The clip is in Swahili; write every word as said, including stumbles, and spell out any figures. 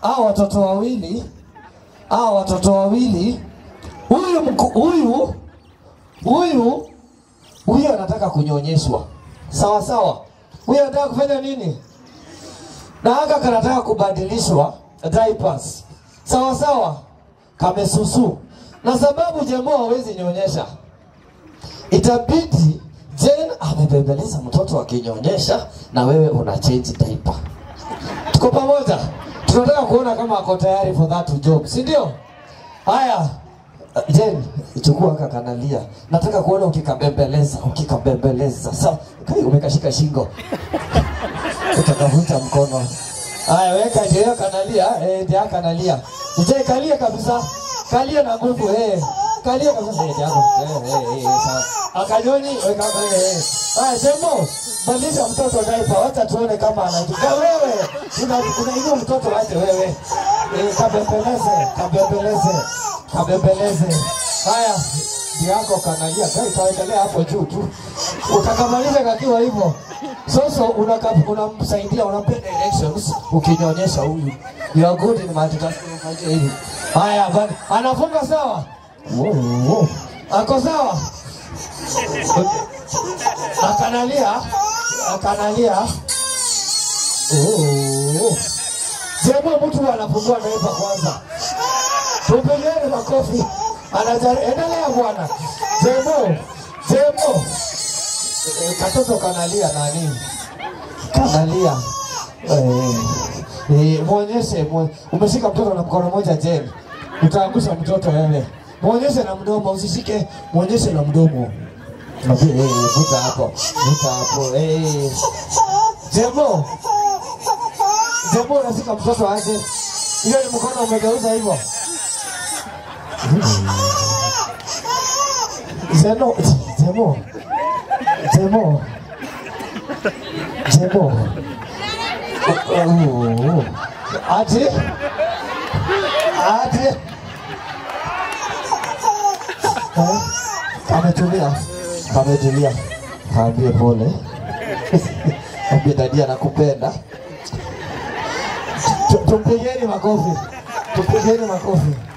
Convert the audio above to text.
hao watoto wawili, hao watoto wawili, huyu huyu huyu huyu anataka kunyonyeshwa. Sawa sawa. Huyu anataka kufanya nini? Na haka kanataka kubadilishwa diapers. Sawa sawa. Kamesusu. Na sababu jamaa hawezi nyonyesha, itabidi Jane amebembeleza mtoto akinyonyesha na wewe una change diaper. Tuko pamoja? Tunataka kuona kama ako tayari for that job, si ndio? Haya, Jane, chukua kaka kanalia. Nataka kuona ukikabembeleza, ukikabembeleza. Sawa, kai umekashika shingo. Utakavuta mkono. Haya, weka ndio kanalia, eh ndio kanalia. Jane kalia kabisa. Kalia na nguvu, eh. Kalia kabisa ndio hapo. Eh eh eh sawa. Akanyoni weka eh. Haya, Jemo, badilisha mtoto diaper. Wacha tuone kama anajua. Wewe, una una hiyo mtoto wache wewe. Eh, kabembeleze, kabembeleze. Kabembeleze. Haya, ndio yako kanalia. Kai kaendelea hapo juu tu. Utakamaliza kakiwa hivyo. Sasa unamsaidia, unampa directions ukinyonyesha huyu. You are good in multitasking hivi. Haya, bana. Anafunga sawa? Wow, wow. Ako sawa? Akanalia, akanalia. Oh. Jemo mtu anafungua naipa kwanza. Tupigeni makofi. Anajaribu, endelea bwana. Jemo, Jemo. E, katoto kanalia nani? Kanalia. Eh, eh muonyeshe, umeshika mtoto na mkono moja Jane. Utaangusha mtoto wewe. Muonyeshe na mdomo, usishike, muonyeshe na mdomo. Nabii, eh, vuta hapo. Vuta hapo. Eh. Jemo. Jemo unashika mtoto aje. Hiyo ni mkono umegeuza hivyo. Jemo, Jemo. Jemo. Jemo. Oh. Ati? Ati? Eh? Kametulia. Kametulia. Kaambie pole. Kaambie dadia nakupenda. Tupigeni makofi. Tupigeni makofi.